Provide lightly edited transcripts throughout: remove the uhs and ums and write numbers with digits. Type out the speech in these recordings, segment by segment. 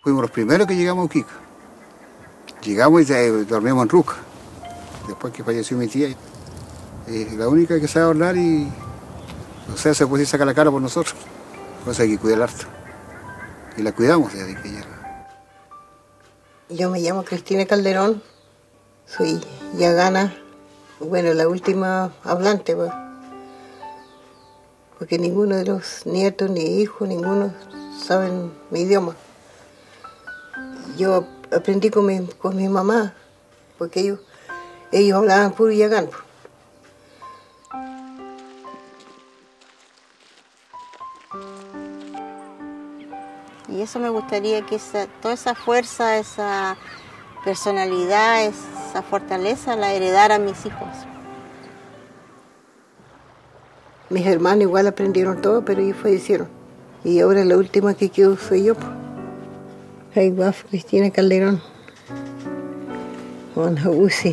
Fuimos los primeros que llegamos a Uquica. Llegamos y dormimos en Ruca. Después que falleció mi tía. La única que sabe hablar y, o sea, se puede sacar la cara por nosotros. Cosa que hay que cuidar harto. Y la cuidamos desde que llega. Yo me llamo Cristina Calderón, soy yagana, bueno, la última hablante, pues, porque ninguno de los nietos ni hijos, ninguno saben mi idioma. Yo aprendí con mi mamá, porque ellos hablaban puro yagán. Y eso me gustaría que toda esa fuerza, esa personalidad, esa fortaleza la heredaran mis hijos. Mis hermanos igual aprendieron todo, pero ellos fallecieron. Y ahora la última que quedó soy yo. Hay guapo, Cristina Calderón. Juan Uzi.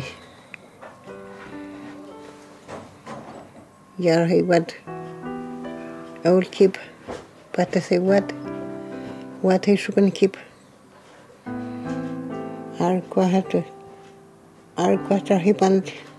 Y ahora hay what. I will keep. But I say what. What I should keep. Arquata hipanti.